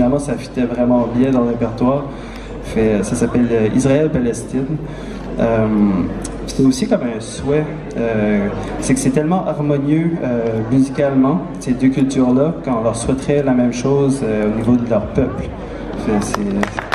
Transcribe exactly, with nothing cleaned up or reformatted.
finalement, ça fitait vraiment bien dans le répertoire. Fait, ça s'appelle euh, Israël-Palestine. Euh, c'est aussi comme un souhait. Euh, c'est que c'est tellement harmonieux euh, musicalement, ces deux cultures-là, qu'on leur souhaiterait la même chose euh, au niveau de leur peuple. Fait, c'est,